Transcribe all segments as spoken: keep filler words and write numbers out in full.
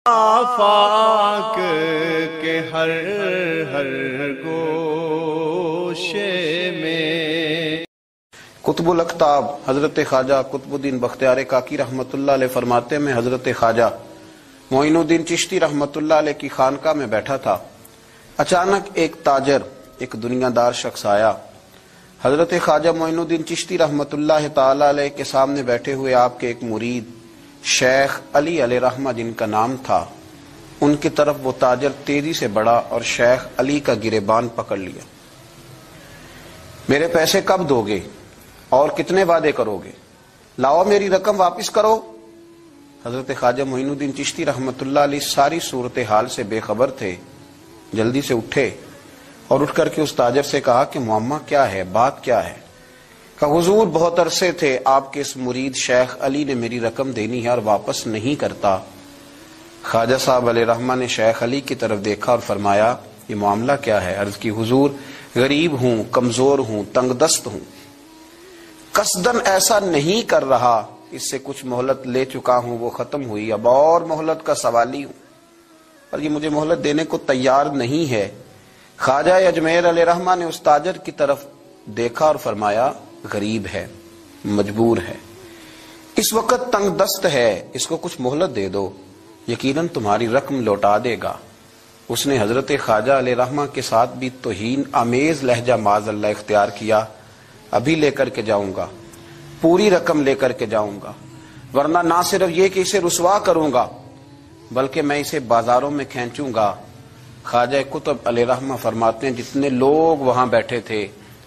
آفاق کے ہر ہر گوشے میں۔ قطب الاقطاب حضرت خواجہ قطب الدین بختیار کاکی رحمت اللہ علیہ فرماتے میں حضرت خواجہ معین الدین چشتی رحمت اللہ علیہ کی خانقاہ میں بیٹھا تھا، اچانک ایک تاجر، ایک دنیا دار شخص آیا۔ حضرت خواجہ معین الدین چشتی رحمت اللہ تعالی علیہ کے سامنے بیٹھے ہوئے آپ کے ایک مرید شیخ علی علیہ رحمہ جن کا نام تھا، ان کی طرف وہ تاجر تیزی سے بڑھا اور شیخ علی کا گریبان پکڑ لیا۔ میرے پیسے کب دو گے اور کتنے وعدے کرو گے؟ لاؤ میری رقم واپس کرو۔ حضرت خواجہ معین الدین چشتی رحمت اللہ علیہ ساری صورتحال سے بے خبر تھے، جلدی سے اٹھے اور اٹھ کر کے اس تاجر سے کہا کہ معاملہ کیا ہے، بات کیا ہے؟ کہ حضور بہت عرصے تھے آپ کے اس مرید شیخ علی نے میری رقم دینی ہے اور واپس نہیں کرتا۔ خواجہ صاحب علیہ رحمہ نے شیخ علی کی طرف دیکھا اور فرمایا یہ معاملہ کیا ہے؟ عرض کی حضور غریب ہوں، کمزور ہوں، تنگ دست ہوں، قصدن ایسا نہیں کر رہا، اس سے کچھ مہلت لے چکا ہوں، وہ ختم ہوئی، اب اور مہلت کا سوالی ہوں، اور یہ مجھے مہلت دینے کو تیار نہیں ہے۔ خواجہ اجمیر علیہ رحمہ نے اس تاجر کی طرف دیکھا اور فرمایا غریب ہے، مجبور ہے، اس وقت تنگ دست ہے، اس کو کچھ مہلت دے دو، یقیناً تمہاری رقم لوٹا دے گا۔ اس نے حضرت خواجہ علیہ رحمہ کے ساتھ بھی توہین آمیز لہجہ معاذ اللہ اختیار کیا، ابھی لے کر کے جاؤں گا، پوری رقم لے کر کے جاؤں گا، ورنہ نہ صرف یہ کہ اسے رسوا کروں گا بلکہ میں اسے بازاروں میں کھینچوں گا۔ خواجہ قطب علیہ رحمہ فرماتے ہیں جتنے لوگ وہاں بیٹھے تھے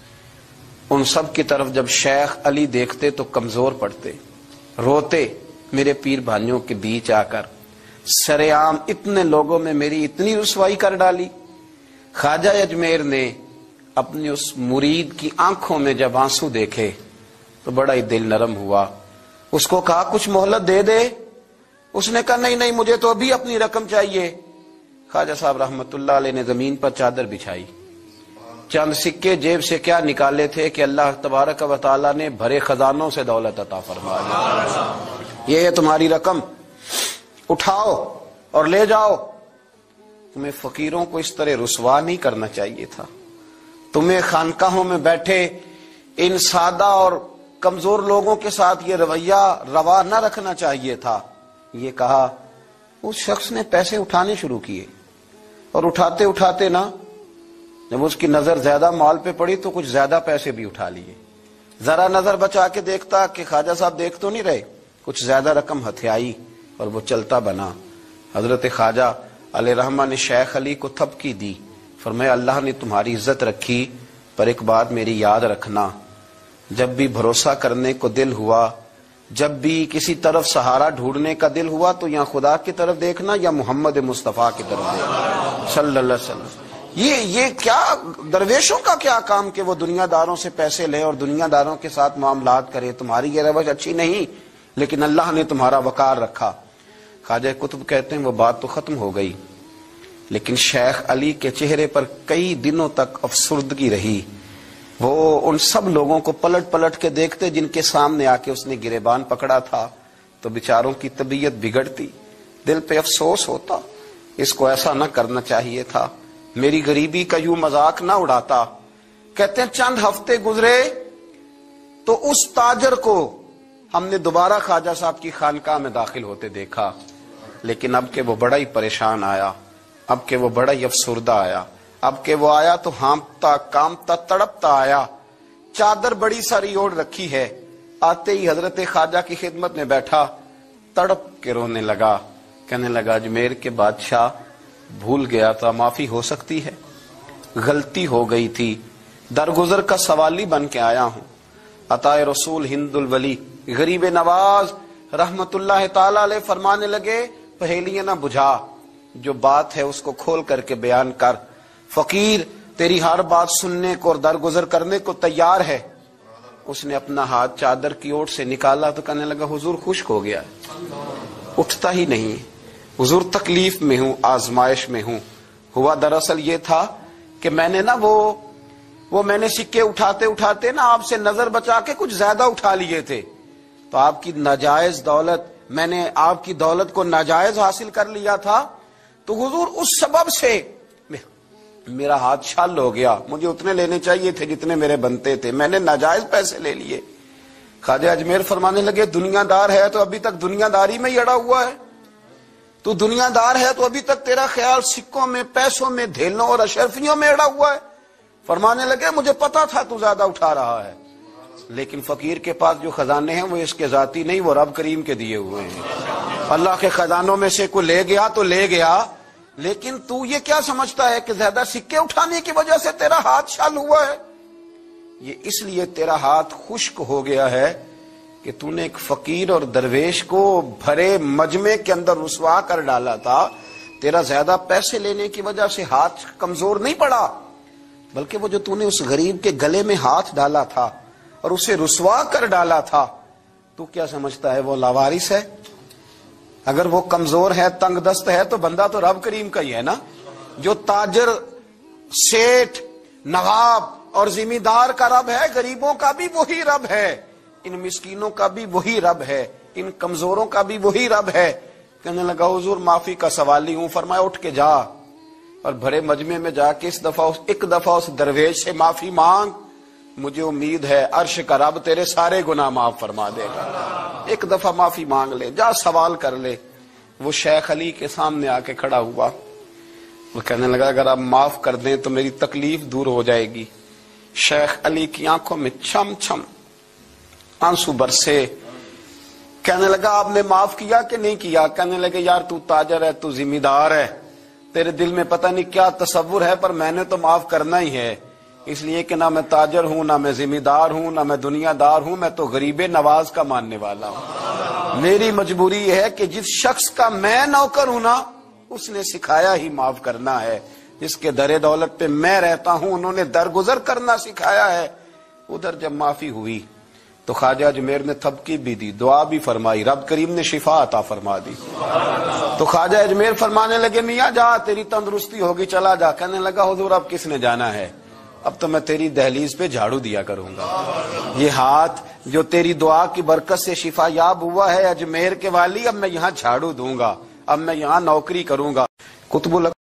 ان سب کی طرف جب شیخ علی دیکھتے تو کمزور پڑتے، روتے، میرے پیر بھائیوں کے بیچ آ کر سرعام اتنے لوگوں میں میری اتنی رسوائی کر ڈالی۔ خواجہ اجمیر نے اپنی اس مرید کی آنکھوں میں جب آنسو دیکھے تو بڑا ہی دل نرم ہوا، اس کو کہا کچھ مہلت دے دے، اس نے کہا نہیں نہیں مجھے تو ابھی اپنی رقم چاہیے۔ خواجہ صاحب رحمت اللہ علیہ نے زمین پر چادر بچھائی، چند سکے جیب سے کیا نکالے تھے کہ اللہ تبارک و تعالیٰ نے بھرے خزانوں سے دولت عطا فرمایا، یہ ہے تمہاری رقم، اٹھاؤ اور لے جاؤ۔ تمہیں فقیروں کو اس طرح رسوا نہیں کرنا چاہیے تھا، تمہیں خانقاہوں میں بیٹھے ان سادہ اور کمزور لوگوں کے ساتھ یہ رویہ روا نہ رکھنا چاہیے تھا۔ یہ کہا اس شخص نے پیسے اٹھانے شروع کیے اور اٹھاتے اٹھاتے نا جب اس کی نظر زیادہ مال پہ پڑی تو کچھ زیادہ پیسے بھی اٹھا لیے۔ ذرا نظر بچا کے دیکھتا کہ خواجہ صاحب دیکھ تو نہیں رہے، کچھ زیادہ رقم ہتھیائی اور وہ چلتا بنا۔ حضرت خواجہ علیہ رحمہ نے شیخ علی کو تھپکی دی، فرمایا اللہ نے تمہاری عزت رکھی، پر ایک بات میری یاد رکھنا، جب بھی بھروسہ کرنے کو دل ہوا، جب بھی کسی طرف سہارا ڈھونڈنے کا دل ہوا تو یا خدا کی طرف دیکھنا یا محمد مصطفیٰ کی طرف دیکھنا صلی اللہ علیہ وسلم۔ یہ یہ کیا درویشوں کا کیا کام کہ وہ دنیا داروں سے پیسے لے اور دنیا داروں کے ساتھ معاملات کرے، تمہاری یہ روش اچھی نہیں، لیکن اللہ نے تمہارا وقار رکھا۔ خواجہ قطب کہتے ہیں وہ بات تو ختم ہو گئی، لیکن شیخ علی کے چہرے پر کئی دنوں تک افسردگی رہی۔ وہ ان سب لوگوں کو پلٹ پلٹ کے دیکھتے جن کے سامنے آ کے اس نے گریبان پکڑا تھا تو بیچاروں کی طبیعت بگڑتی، دل پہ افسوس ہوتا، اس کو ایسا نہ کرنا چاہیے تھا، میری غریبی کا یوں مذاق نہ اڑاتا۔ کہتے ہیں چند ہفتے گزرے تو اس تاجر کو ہم نے دوبارہ خواجہ صاحب کی خانقاہ میں داخل ہوتے دیکھا، لیکن اب کہ وہ بڑا ہی پریشان آیا، اب کہ وہ بڑا ہی افسردہ آیا، اب کہ وہ آیا تو ہانپتا کامتا تڑپتا آیا، چادر بڑی ساری اوڑھ رکھی ہے، آتے ہی حضرت خواجہ کی خدمت میں بیٹھا، تڑپ کے رونے لگا، کہنے لگا اجمیر کے بادشاہ بھول گیا تھا، معافی ہو سکتی ہے، غلطی ہو گئی تھی، درگزر کا سوالی بن کے آیا ہوں۔ عطائے رسول ہند الولی غریب نواز رحمت اللہ تعالی علیہ فرمانے لگے پہیلیاں نہ بجھا، جو بات ہے اس کو کھول کر کے بیان کر، فقیر تیری ہر بات سننے کو اور درگزر کرنے کو تیار ہے۔ اس نے اپنا ہاتھ چادر کی اوٹ سے نکالا تو کہنے لگا حضور خشک ہو گیا، اٹھتا ہی نہیں، حضور تکلیف میں ہوں، آزمائش میں ہوں۔ ہوا دراصل یہ تھا کہ میں نے نا وہ وہ میں نے سکے اٹھاتے اٹھاتے نا آپ سے نظر بچا کے کچھ زیادہ اٹھا لیے تھے، تو آپ کی ناجائز دولت میں نے آپ کی دولت کو ناجائز حاصل کر لیا تھا تو حضور اس سبب سے میرا ہاتھ چھل ہو گیا، مجھے اتنے لینے چاہیے تھے جتنے میرے بنتے تھے، میں نے ناجائز پیسے لے لیے۔ خواجہ اجمیر فرمانے لگے دنیا دار ہے تو ابھی تک دنیا داری میں ہی اڑا ہوا ہے، تو دنیا دار ہے تو ابھی تک تیرا خیال سکوں میں، پیسوں میں، دھیلوں اور اشرفیوں میں اڑا ہوا ہے۔ فرمانے لگے مجھے پتا تھا تو زیادہ اٹھا رہا ہے، لیکن فقیر کے پاس جو خزانے ہیں وہ اس کے ذاتی نہیں، وہ رب کریم کے دیے ہوئے ہیں۔ اللہ کے خزانوں میں سے کوئی لے گیا تو لے گیا، لیکن تو یہ کیا سمجھتا ہے کہ زیادہ سکے اٹھانے کی وجہ سے تیرا ہاتھ چھل ہوا ہے؟ یہ اس لیے تیرا ہاتھ خشک ہو گیا ہے کہ تو نے ایک فقیر اور درویش کو بھرے مجمع کے اندر رسوا کر ڈالا تھا۔ تیرا زیادہ پیسے لینے کی وجہ سے ہاتھ کمزور نہیں پڑا، بلکہ وہ جو تو نے اس غریب کے گلے میں ہاتھ ڈالا تھا اور اسے رسوا کر ڈالا تھا، تو کیا سمجھتا ہے وہ لاوارث ہے؟ اگر وہ کمزور ہے، تنگ دست ہے، تو بندہ تو رب کریم کا ہی ہے نا۔ جو تاجر، سیٹھ، نواب اور ذمہ دار کا رب ہے، غریبوں کا بھی وہی رب ہے، ان مسکینوں کا بھی وہی رب ہے، ان کمزوروں کا بھی وہی رب ہے۔ کہنے لگا حضور معافی کا سوالی ہوں۔ فرمایا اٹھ کے جا اور بھرے مجمع میں جا کے اس دفعہ ایک دفعہ اس درویش سے معافی مانگ، مجھے امید ہے عرش کا رب تیرے سارے گناہ معاف فرما دے گا۔ ایک دفعہ معافی مانگ لے، جا سوال کر لے۔ وہ شیخ علی کے سامنے آ کے کھڑا ہوا، وہ کہنے لگا اگر آپ معاف کر دیں تو میری تکلیف دور ہو جائے گی۔ شیخ علی کی آنکھوں میں چھم چھم آنسو برسے۔ کہنے لگا آپ نے معاف کیا کہ نہیں کیا؟ کہنے لگے یار تو تاجر ہے، تو ذمہ دار ہے، تیرے دل میں پتہ نہیں کیا تصور ہے، پر میں نے تو معاف کرنا ہی ہے، اس لیے کہ نہ میں تاجر ہوں، نہ میں ذمہ دار ہوں، نہ میں دنیا دار ہوں، میں تو غریب نواز کا ماننے والا ہوں۔ میری مجبوری یہ ہے کہ جس شخص کا میں نوکر ہوں نا، اس نے سکھایا ہی معاف کرنا ہے، جس کے در دولت پہ میں رہتا ہوں انہوں نے درگزر کرنا سکھایا ہے۔ ادھر جب معافی ہوئی تو خواجہ اجمیر نے تھپکی بھی دی، دعا بھی فرمائی، رب کریم نے شفا عطا فرما دی۔ تو خواجہ اجمیر فرمانے لگے میاں جا، تیری تندرستی ہوگی، چلا جا۔ کہنے لگا حضور اب کس نے جانا ہے، اب تو میں تیری دہلیز پہ جھاڑو دیا کروں گا۔ یہ ہاتھ جو تیری دعا کی برکت سے شفا یاب ہوا ہے اجمیر کے والی، اب میں یہاں جھاڑو دوں گا، اب میں یہاں نوکری کروں گا۔ قطب